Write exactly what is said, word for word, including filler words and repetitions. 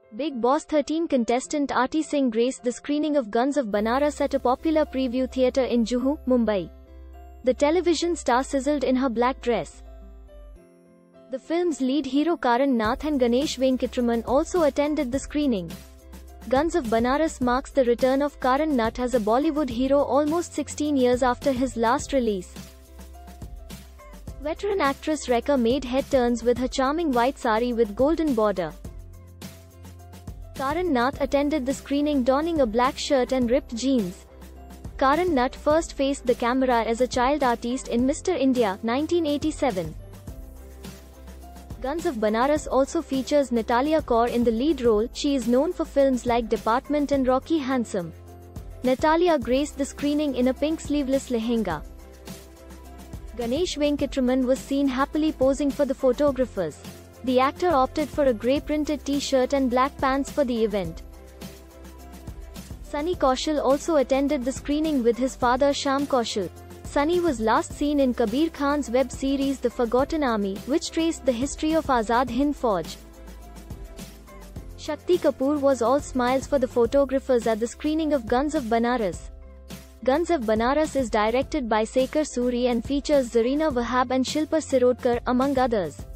Bigg Boss thirteen contestant Arti Singh graced the screening of Guns of Banaras at a popular preview theatre in Juhu, Mumbai. The television star sizzled in her black dress. The film's lead hero Karann Nath and Ganesh Venkatraman also attended the screening. Guns of Banaras marks the return of Karann Nath as a Bollywood hero almost sixteen years after his last release. Veteran actress Rekha made head turns with her charming white sari with golden border. Karann Nath attended the screening donning a black shirt and ripped jeans. Karann Nath first faced the camera as a child artist in Mister India, nineteen eighty-seven. Guns of Banaras also features Nathalia Kaur in the lead role. She is known for films like Department and Rocky Handsome. Nathalia graced the screening in a pink sleeveless lehenga. Ganesh Venkatraman was seen happily posing for the photographers. The actor opted for a grey printed t-shirt and black pants for the event. Sonny Kaushal also attended the screening with his father Shyam Kaushal. Sonny was last seen in Kabir Khan's web series The Forgotten Army, which traced the history of Azad Hind Fauj. Shakti Kapoor was all smiles for the photographers at the screening of Guns of Banaras. Guns of Banaras is directed by Sekhar Suri and features Zarina Wahab and Shilpa Sirodkar, among others.